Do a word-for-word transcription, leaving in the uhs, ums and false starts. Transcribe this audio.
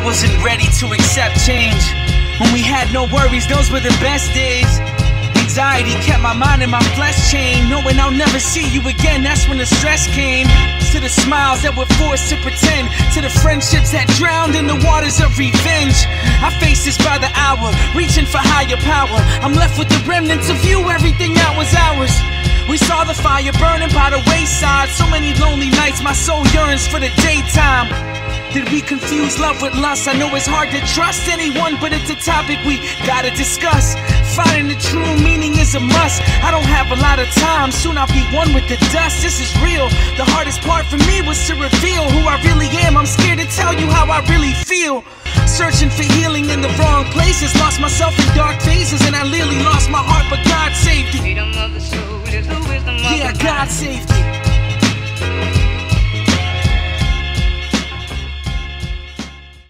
wasn't ready to accept change. When we had no worries, those were the best days. Anxiety kept my mind and my flesh chained, knowing I'll never see you again, that's when the stress came. To the smiles that were forced to pretend, to the friendships that drowned in the waters of revenge. I face this by the hour, reaching for higher power. I'm left with the remnants of you, everything that was ours. We saw the fire burning by the wayside. So many lonely nights, my soul yearns for the daytime. Did we confuse love with lust? I know it's hard to trust anyone, but it's a topic we gotta discuss. Finding the true meaning is a must. I don't have a lot of time, soon I'll be one with the dust. This is real, the hardest part for me was to reveal who I really am. I'm scared to tell you how I really feel. Searching for healing in the wrong places, lost myself in dark phases, and I nearly lost my heart, but God saved it. Freedom of the soul is the wisdom of the mind. Yeah, God saved it.